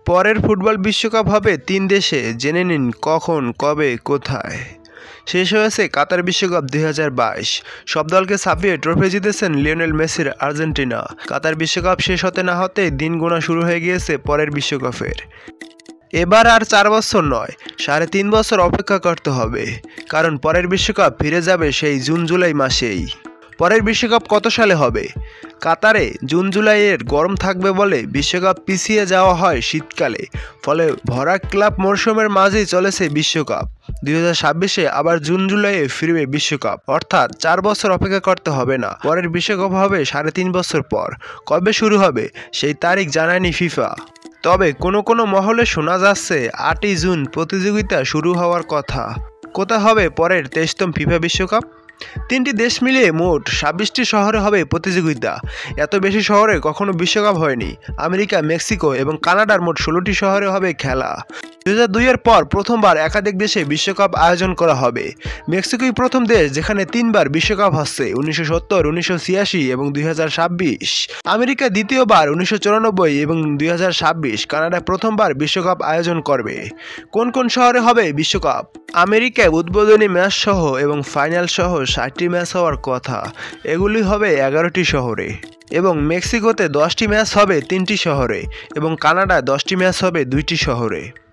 পরের ফুটবল বিশ্বকাপ হবে ৩ দেশে, জেনে নিন কখন, কবে, কোথায়। শেষ হয়েছে কাতার বিশ্বকাপ ২০২২। সব দলকে ছাপিয়ে ট্রফি জিতেছেন লিওনেল মেসির আর্জেন্টিনা। কাতার বিশ্বকাপ শেষ হতে না হতেই দিন গোনা শুরু হয়ে গিয়েছে পরের বিশ্বকাপের। এবার আর ৪ বছর নয়, ৩.৫ বছর অপেক্ষা করতে হবে, কারণ পরের বিশ্বকাপ ফিরে যাবে সেই জুন জুলাই মাসেই। পরের বিশ্বকাপ কত সালে হবে? কাতারে জুন জুলাইয়ের গরম থাকবে বলে বিশ্বকাপ পিছিয়ে যাওয়া হয় শীতকালে, ফলে ভরা ক্লাব মরশুমের মাঝেই চলেছে বিশ্বকাপ। ২০২৬-এ আবার জুন জুলাইয়ে ফিরবে বিশ্বকাপ, অর্থাৎ ৪ বছর অপেক্ষা করতে হবে না। পরের বিশ্বকাপ হবে ৩.৫ বছর পর। কবে শুরু হবে সেই তারিখ জানায়নি ফিফা। তবে কোনো মহলে শোনা যাচ্ছে ৮ই জুন প্রতিযোগিতা শুরু হওয়ার কথা। কোথায় হবে পরের ২৩তম ফিফা বিশ্বকাপ? ৩টি দেশ মিলিয়ে মোট ২৬টি শহরে হবে প্রতিযোগিতা। এত বেশি শহরে কখনো বিশ্বকাপ হয়নি। আমেরিকা, মেক্সিকো এবং কানাডার মোট ১৬টি শহরে হবে খেলা। ২০০২-এর পর প্রথমবার একাধিক দেশে বিশ্বকাপ আয়োজন করা হবে। মেক্সিকোই প্রথম দেশ যেখানে ৩বার বিশ্বকাপ হচ্ছে, ১৯৭০, ১৯৮৬ এবং ২০২৬। আমেরিকা দ্বিতীয়বার ১৯৯৪ এবং ২০২৬। কানাডা প্রথমবার বিশ্বকাপ আয়োজন করবে। কোন কোন শহরে হবে বিশ্বকাপ? আমেরিকায় উদ্বোধনী ম্যাচ সহ এবং ফাইনাল সহ ৬০টি ম্যাচ হওয়ার কথা। এগুলি হবে ১১টি শহরে। এবং মেক্সিকোতে ১০টি ম্যাচ হবে ৩টি শহরে এবং কানাডায় ১০টি ম্যাচ হবে ২টি শহরে।